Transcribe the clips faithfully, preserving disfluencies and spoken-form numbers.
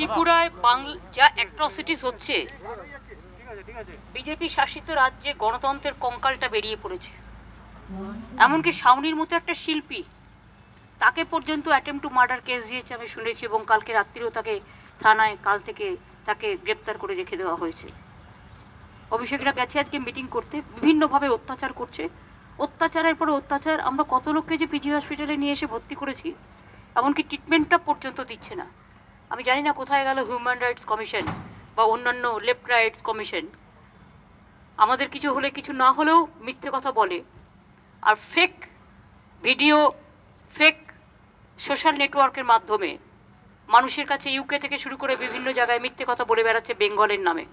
ত্রিপুরায় বাংলা যা অ্যাট্রসিটিস হচ্ছে, বিজেপি শাসিত রাজ্যে গণতন্ত্রের কঙ্কালটা বেরিয়ে পড়েছে। এমনকি শাওনির মতো একটা শিল্পী, তাকে পর্যন্ত অ্যাটেম্প টু মার্ডার কেস দিয়েছে আমি শুনেছি, এবং কালকে রাত্রিও তাকে থানায় কাল থেকে তাকে গ্রেপ্তার করে রেখে দেওয়া হয়েছে। অভিষেকরা গেছে আজকে মিটিং করতে, বিভিন্নভাবে অত্যাচার করছে, অত্যাচারের পর অত্যাচার। আমরা কত লোককে যে পিজি হসপিটালে নিয়ে এসে ভর্তি করেছি, এমনকি ট্রিটমেন্টটা পর্যন্ত দিচ্ছে না। আমি জানি না কোথায় গেল হিউম্যান রাইটস কমিশন বা অন্যান্য লেফট রাইটস কমিশন। আমাদের কিছু হলে কিছু না হলেও মিথ্যে কথা বলে, আর ফেক ভিডিও, ফেক সোশ্যাল নেটওয়ার্কের মাধ্যমে মানুষের কাছে ইউকে থেকে শুরু করে বিভিন্ন জায়গায় মিথ্যে কথা বলে বেড়াচ্ছে বেঙ্গলের নামে।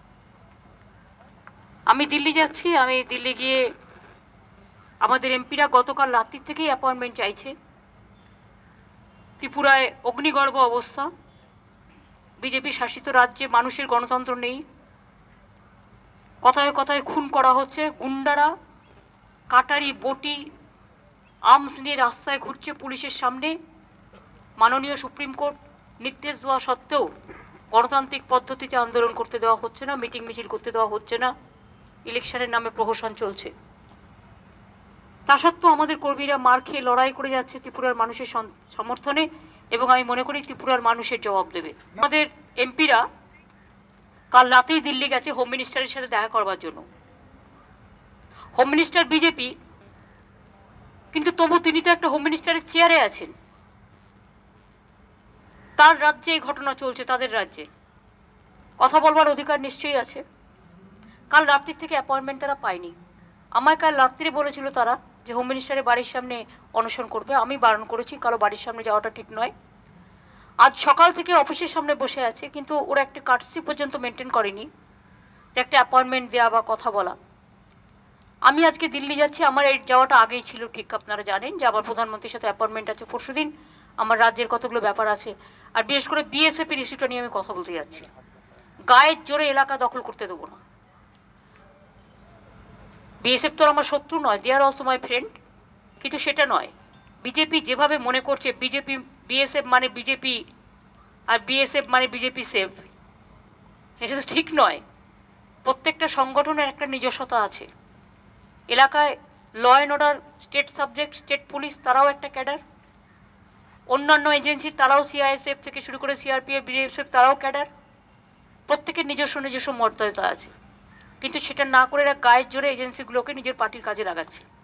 আমি দিল্লি যাচ্ছি, আমি দিল্লি গিয়ে আমাদের এমপিরা গতকাল রাত্রির থেকেই অ্যাপয়েন্টমেন্ট চাইছে। ত্রিপুরায় অগ্নিগর্ভ অবস্থা, বিজেপি শাসিত রাজ্যে মানুষের গণতন্ত্র নেই, কথায় কথায় খুন করা হচ্ছে, গুন্ডারা কাটারি বটি আর্মস নিয়ে রাস্তায় ঘুরছে পুলিশের সামনে। মাননীয় সুপ্রিম কোর্ট নির্দেশ দেওয়া সত্ত্বেও গণতান্ত্রিক পদ্ধতিতে আন্দোলন করতে দেওয়া হচ্ছে না, মিটিং মিছিল করতে দেওয়া হচ্ছে না, ইলেকশনের নামে প্রহসন চলছে। তা সত্ত্বেও আমাদের কর্মীরা মার খেয়ে লড়াই করে যাচ্ছে ত্রিপুরার মানুষের সমর্থনে, এবং আমি মনে করি ত্রিপুরার মানুষের জবাব দেবে। আমাদের এমপিরা কাল রাতেই দিল্লি গেছে হোম মিনিস্টারের সাথে দেখা করবার জন্য। হোম মিনিস্টার বিজেপি, কিন্তু তবু তিনি তো একটা হোম মিনিস্টারের চেয়ারে আছেন। তার রাজ্যে এই ঘটনা চলছে, তাদের রাজ্যে কথা বলবার অধিকার নিশ্চয়ই আছে। কাল রাত্রির থেকে অ্যাপয়েন্টমেন্ট তারা পায়নি। আমায় কাল রাত্রিরে বলেছিল তারা যে হোম মিনিস্টারের বাড়ির সামনে অনশন করবে। আমি বারণ করেছি, কারো বাড়ির সামনে যাওয়াটা ঠিক নয়। আজ সকাল থেকে অফিসের সামনে বসে আছে, কিন্তু ওরা একটা কার্টসি পর্যন্ত মেনটেন করেনি, একটা অ্যাপয়েন্টমেন্ট দেওয়া বা কথা বলা। আমি আজকে দিল্লি যাচ্ছি, আমার এই যাওয়াটা আগেই ছিল ঠিক। আপনারা জানেন যে আমার প্রধানমন্ত্রীর সাথে অ্যাপয়েন্টমেন্ট আছে পরশুদিন, আমার রাজ্যের কতগুলো ব্যাপার আছে, আর বিশেষ করে বিএসএফের ইস্যুটা নিয়ে আমি কথা বলতে যাচ্ছি। গায়ের জোরে এলাকা দখল করতে দেবো না। বিএসএফ তো আমার শত্রু নয়, দে আর অলসো মাই ফ্রেন্ড, কিন্তু সেটা নয়। বিজেপি যেভাবে মনে করছে বিজেপি বিএসএফ মানে বিজেপি আর বিএসএফ মানে বিজেপি সেফ, এটা তো ঠিক নয়। প্রত্যেকটা সংগঠনের একটা নিজস্বতা আছে। এলাকায় law and order, state subject, state police তারাও একটা ক্যাডার, অন্যান্য এজেন্সি তারাও সিআইএসএফ থেকে শুরু করে সিআরপিএফ, বিএসএফ তারাও ক্যাডার। প্রত্যেকের নিজস্ব নিজস্ব মর্যাদা আছে, কিন্তু সেটা না করে এরা গায়ের জোরে এজেন্সিগুলোকে নিজের পার্টির কাজে লাগাচ্ছে।